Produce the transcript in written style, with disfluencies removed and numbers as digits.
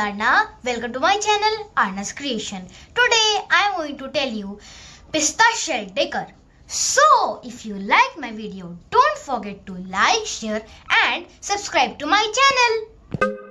Arna. Welcome to my channel Arna's Creation. Today I am going to tell you Pista shell decor. So if you like my video, don't forget to like, share and subscribe to my channel.